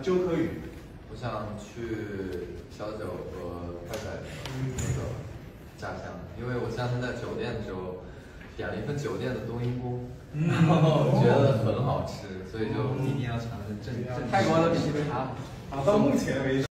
鸠科语。 我想去小九和快仔的那个家乡，因为我上次在酒店的时候点了一份酒店的冬阴功，然后觉得很好吃，所以就一定要尝试正。 泰国的比西北茶。 啊，到目前为止。